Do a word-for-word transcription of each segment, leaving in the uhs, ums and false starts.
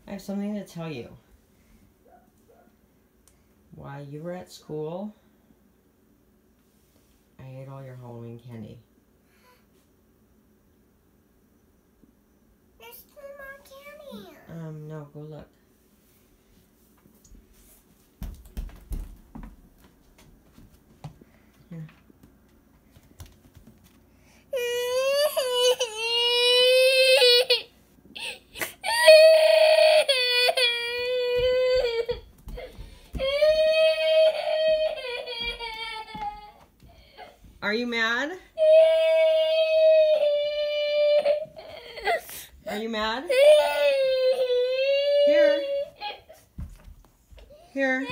I have something to tell you. While you were at school, I ate all your Halloween candy. There's still more candy. Um, no, go look. Here. Are you mad? Are you mad? Here. Here.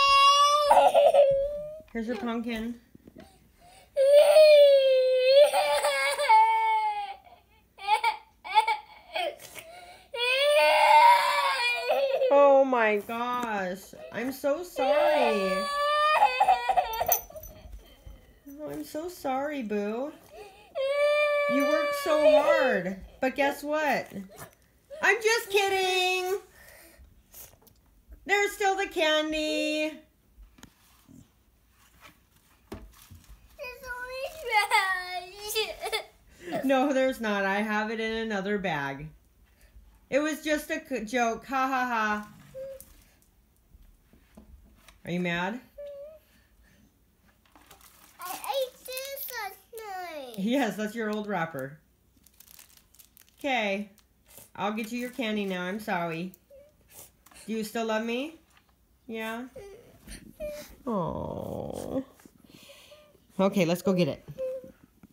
Here's your pumpkin. Oh my gosh. I'm so sorry. Oh, I'm so sorry, Boo. You worked so hard. But guess what? I'm just kidding. There's still the candy. There's only trash. No, there's not. I have it in another bag. It was just a c- joke. Ha ha ha. Are you mad? I ate this last night. Yes, that's your old wrapper. Okay. I'll get you your candy now. I'm sorry. Do you still love me? Yeah? Oh. Okay, let's go get it.